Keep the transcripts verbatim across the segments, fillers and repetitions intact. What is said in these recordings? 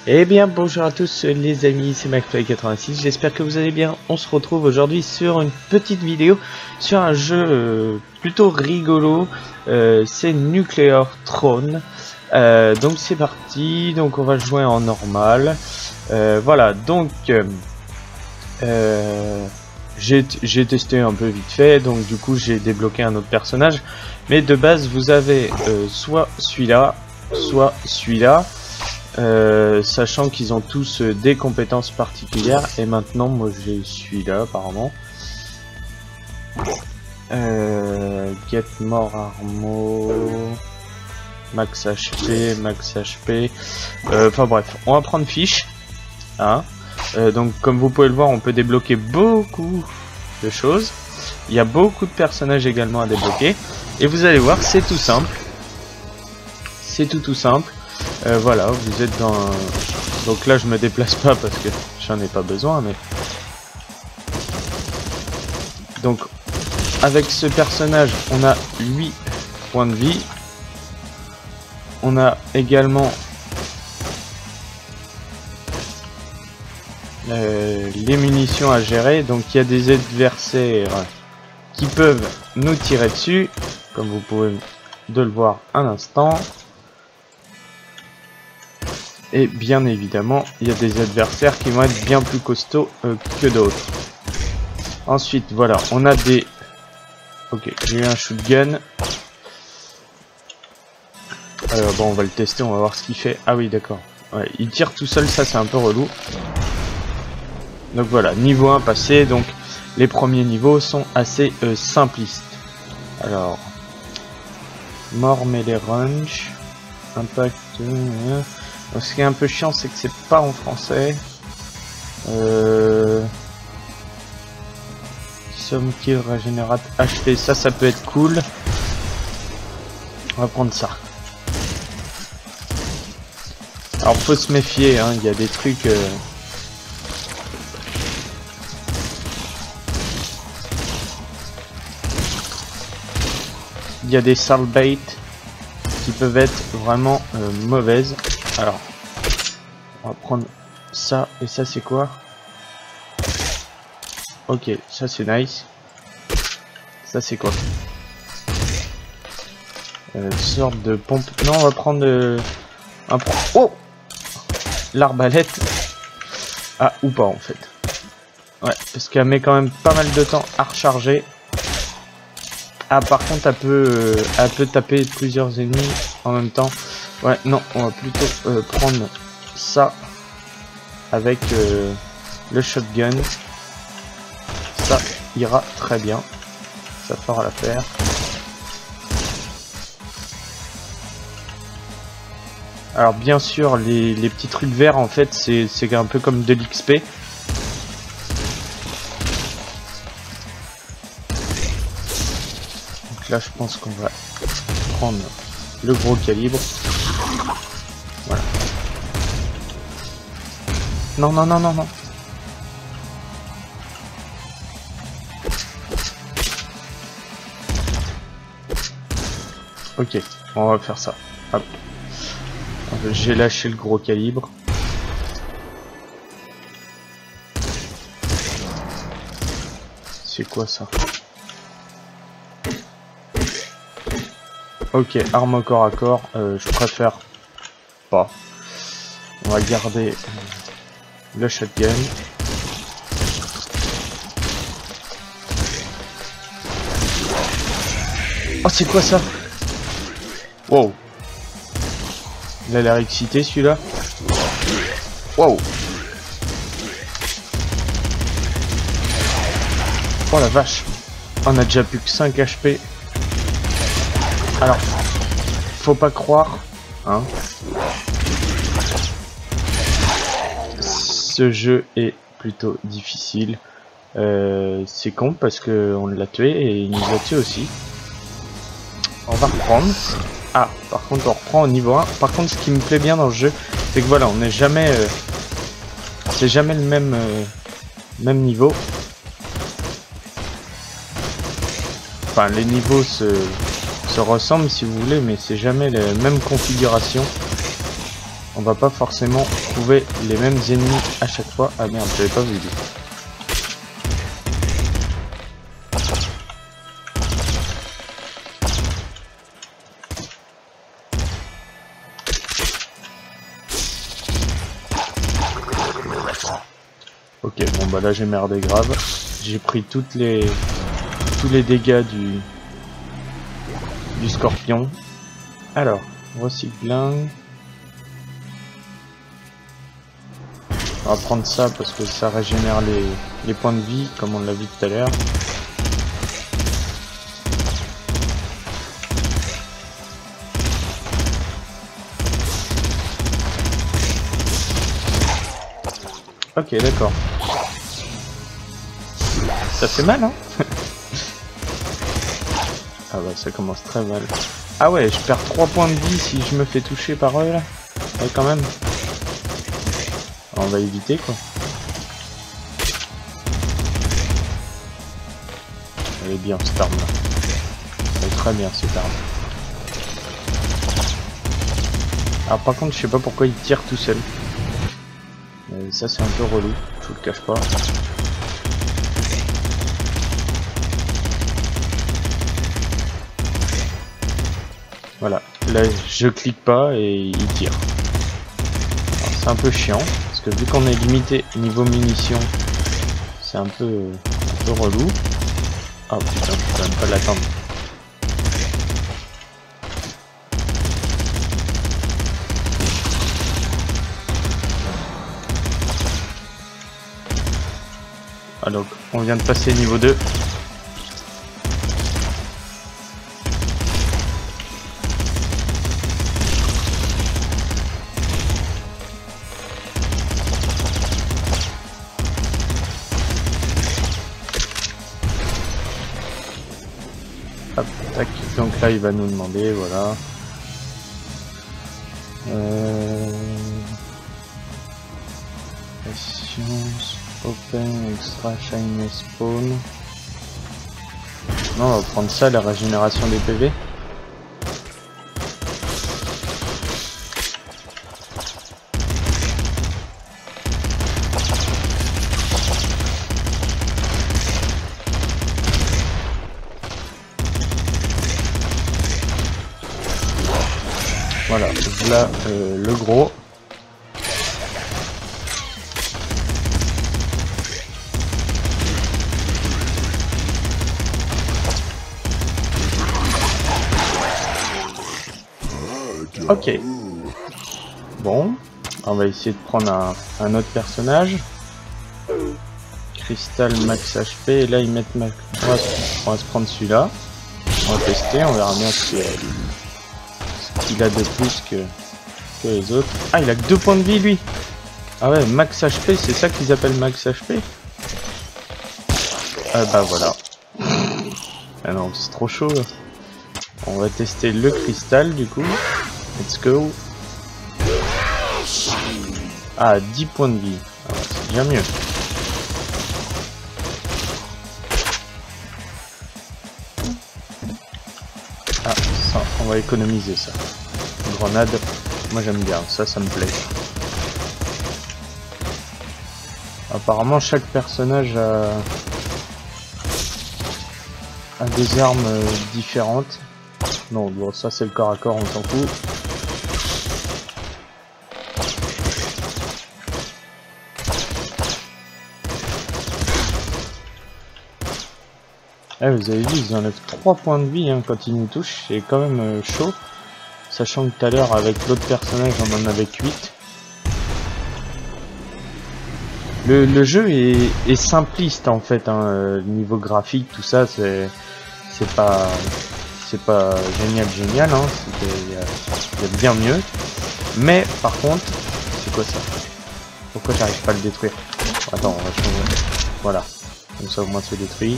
Eh bien bonjour à tous les amis, c'est McFly quatre-vingt-six, j'espère que vous allez bien. On se retrouve aujourd'hui sur une petite vidéo sur un jeu euh, plutôt rigolo, euh, c'est Nuclear Throne. Euh, donc c'est parti, donc on va jouer en normal. Euh, voilà, donc euh, euh, j'ai testé un peu vite fait, donc du coup j'ai débloqué un autre personnage. Mais de base vous avez euh, soit celui-là, soit celui-là. Euh, sachant qu'ils ont tous euh, des compétences particulières, et maintenant moi j'ai celui-là apparemment. Euh, get more armor, max H P, max H P. Enfin euh, bref, on va prendre fiche. Hein. Euh, donc comme vous pouvez le voir, on peut débloquer beaucoup de choses. Il y a beaucoup de personnages également à débloquer, et vous allez voir, c'est tout simple. C'est tout tout simple. Euh, voilà, vous êtes dans un... Donc là je me déplace pas parce que j'en ai pas besoin, mais... Donc avec ce personnage on a huit points de vie. On a également euh, les munitions à gérer. Donc il y a des adversaires qui peuvent nous tirer dessus, comme vous pouvez de le voir un instant. Et bien évidemment, il y a des adversaires qui vont être bien plus costauds euh, que d'autres. Ensuite, voilà, on a des... Ok, j'ai eu un shotgun. Alors bon, on va le tester, on va voir ce qu'il fait. Ah oui, d'accord. Ouais, il tire tout seul, ça c'est un peu relou. Donc voilà, niveau un passé. Donc les premiers niveaux sont assez euh, simplistes. Alors... Mort melee range. Impact... Euh, Donc, ce qui est un peu chiant, c'est que c'est pas en français. Euh... Some kill régénérate H P, ça, ça peut être cool. On va prendre ça. Alors, faut se méfier, hein, il y a des trucs... Euh... Il y a des salbait qui peuvent être vraiment euh, mauvaises. Alors, on va prendre ça, et ça c'est quoi? Ok, ça c'est nice. Ça c'est quoi? euh, Sorte de pompe. Non, on va prendre euh, un... Oh, l'arbalète. Ah, ou pas en fait. Ouais, parce qu'elle met quand même pas mal de temps à recharger. Ah, par contre, elle peut, euh, elle peut taper plusieurs ennemis en même temps. Ouais, non, on va plutôt euh, prendre ça avec euh, le shotgun. Ça ira très bien. Ça fera l'affaire. Alors bien sûr, les, les petits trucs verts, en fait, c'est un peu comme de l'X P. Donc là, je pense qu'on va prendre le gros calibre. Voilà. Non, non, non, non, non. Ok, on va faire ça. J'ai lâché le gros calibre. C'est quoi ça? Ok, arme au corps à corps, euh, je préfère pas. On va garder euh, le shotgun. Oh, c'est quoi ça? Wow. Il a l'air excité celui-là. Wow. Oh la vache. On a déjà plus que cinq H P. Alors, faut pas croire, hein. Ce jeu est plutôt difficile. Euh, c'est con parce que on l'a tué et il nous a tué aussi. On va reprendre. Ah, par contre, on reprend au niveau un. Par contre, ce qui me plaît bien dans le jeu, c'est que voilà, on n'est jamais, euh, c'est jamais le même, euh, même niveau. Enfin, les niveaux se se ressemblent si vous voulez, mais c'est jamais la même configuration. on va pas forcément trouver les mêmes ennemis à chaque fois. Ah merde, j'avais pas vu. Ok, bon bah là j'ai merdé grave. J'ai pris toutes les tous les dégâts du du scorpion. Alors, recycling. On va prendre ça parce que ça régénère les, les points de vie, comme on l'a vu tout à l'heure. Ok, d'accord. Ça fait mal, hein? Ah bah ça commence très mal. Ah ouais, je perds trois points de vie si je me fais toucher par eux là. Ouais, quand même. On va éviter quoi. Elle est bien cette arme là. Elle est très bien cette arme. Alors par contre je sais pas pourquoi il tire tout seul. Mais ça c'est un peu relou, je vous le cache pas. Voilà, là je clique pas et il tire. C'est un peu chiant, parce que vu qu'on est limité niveau munitions, c'est un peu, un peu relou. Oh putain, je peux même pas l'attendre. Ah donc, on vient de passer niveau deux. Hop, tac. Donc là il va nous demander, voilà. Euh... Patience, open, extra, shiny, spawn. Non, on va prendre ça, la régénération des P V. Voilà, là euh, le gros. Ok. Bon, on va essayer de prendre un, un autre personnage. Cristal max H P, et là ils mettent max. On va, on va se prendre celui-là. On va tester, on verra bien ce qu'il a de plus que, que les autres. Ah, il a que deux points de vie lui. Ah ouais, max H P, c'est ça qu'ils appellent max H P. Ah bah voilà. Ah non, c'est trop chaud là. On va tester le cristal du coup. Let's go. Ah, dix points de vie. Ah, c'est bien mieux. Ah, ça, on va économiser ça. Grenade, moi j'aime bien, ça, ça me plaît. Apparemment, chaque personnage a, a des armes différentes. Non, bon, ça c'est le corps à corps, on s'en fout. Eh, vous avez vu, ils enlèvent trois points de vie hein, quand ils nous touchent, c'est quand même euh, chaud. Sachant que tout à l'heure, avec l'autre personnage, on en avait huit. Le, le jeu est, est simpliste en fait, hein, euh, niveau graphique, tout ça, c'est c'est pas c'est pas génial génial, hein, il y, y a bien mieux. Mais par contre, c'est quoi ça? Pourquoi j'arrive pas à le détruire? Attends, on va changer. Voilà, comme ça au moins c'est détruit.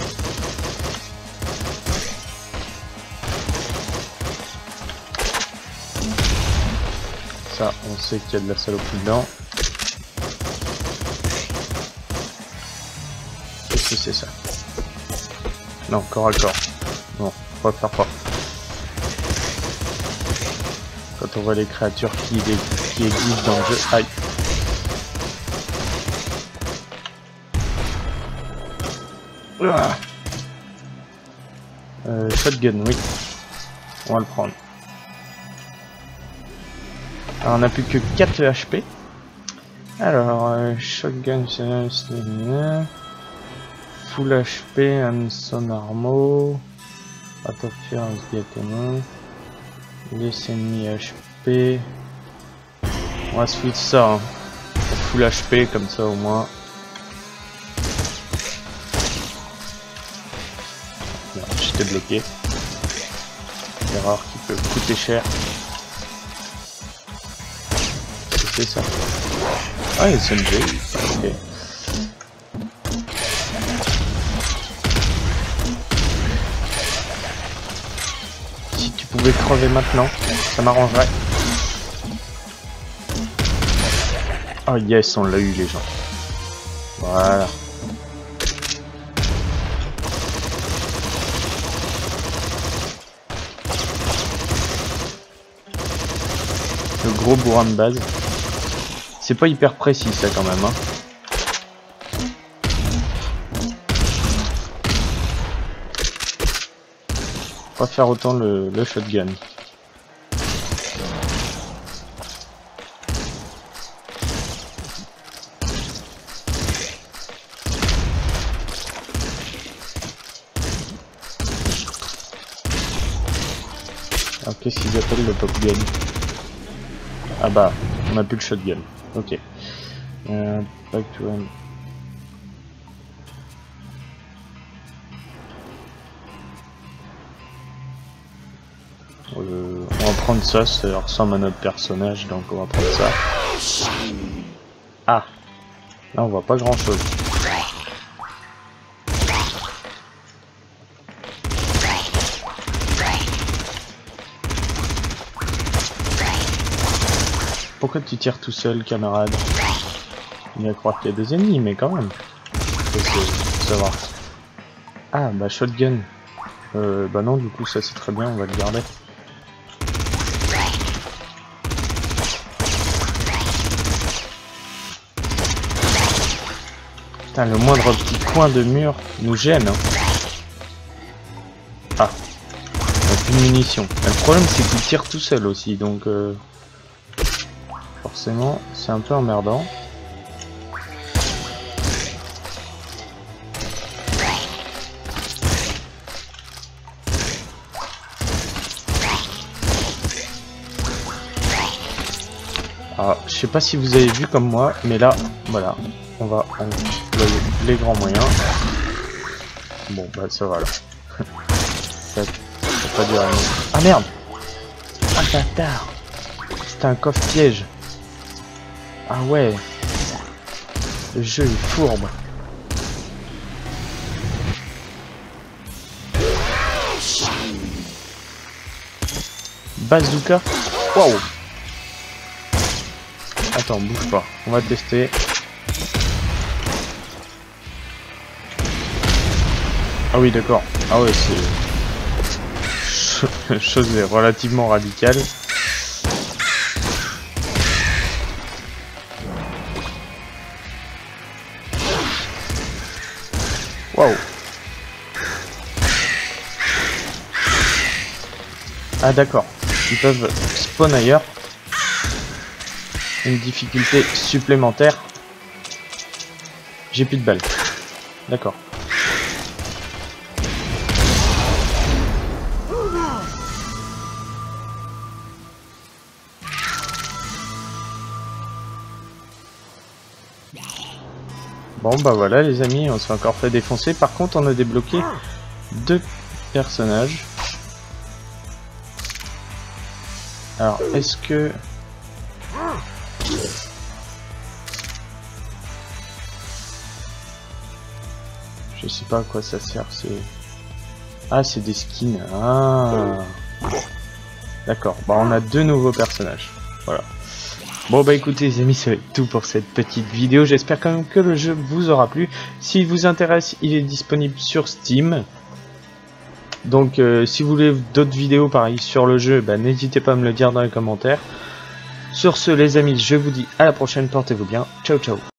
Ça, on sait qu'il y a de la saloperie dedans. Qu'est-ce que c'est ça? Non, corps à corps. Non, on va faire pas. quand on voit les créatures qui, qui existent dans le jeu. Aïe. Ah. Euh, shotgun, oui. On va le prendre. Alors, on n'a plus que quatre H P. Alors, euh, shotgun, c'est full H P, and son armo. Interference directement. Les ennemis H P. On va se foutre ça. Hein. Full H P, comme ça au moins. J'étais bloqué. Erreur qui peut coûter cher. C'est ça. Ah, il y a S M G. Ok. Si tu pouvais crever maintenant, ça m'arrangerait. Oh yes, on l'a eu les gens. Voilà. Le gros bourrin de base. C'est pas hyper précis ça quand même. Hein. On va faire autant le, le shotgun. Alors qu'est-ce qu'ils appellent le pop gun? Ah bah, on a plus le shotgun. Ok. Euh, back to one. Euh, on va prendre ça, ça ressemble à notre personnage, donc on va prendre ça. Ah, là on voit pas grand chose. Pourquoi tu tires tout seul, camarade? Il va croire qu'il y a des ennemis, mais quand même. Faut savoir. Ah, bah shotgun. Euh, bah non, du coup ça c'est très bien, on va le garder. Putain, le moindre petit coin de mur nous gêne. Hein. Ah, on a plus de munitions. Le problème c'est qu'il tire tout seul aussi, donc euh, forcément c'est un peu emmerdant. Alors, je sais pas si vous avez vu comme moi, mais là, voilà, on va employer les grands moyens. Bon, bah ça va là. ça, ça pas duré. Ah merde! Ah bâtard! C'était un coffre piège. Ah ouais. Le jeu est fourbe. Bazooka. Waouh. Attends, bouge pas. On va tester. Ah oui, d'accord. Ah ouais, c'est chose relativement radicale. Waouh. Ah d'accord. Ils peuvent spawn ailleurs. Une difficulté supplémentaire. J'ai plus de balles. D'accord. Bon bah voilà les amis, on s'est encore fait défoncer. Par contre on a débloqué deux personnages. Alors est-ce que... Je sais pas à quoi ça sert, c'est... Ah c'est des skins, ah d'accord, bah on a deux nouveaux personnages, voilà. Bon bah écoutez les amis, ça va être tout pour cette petite vidéo, j'espère quand même que le jeu vous aura plu. S'il vous intéresse, il est disponible sur Steam. Donc euh, si vous voulez d'autres vidéos pareil sur le jeu, bah, n'hésitez pas à me le dire dans les commentaires. Sur ce les amis, je vous dis à la prochaine, portez-vous bien, ciao ciao.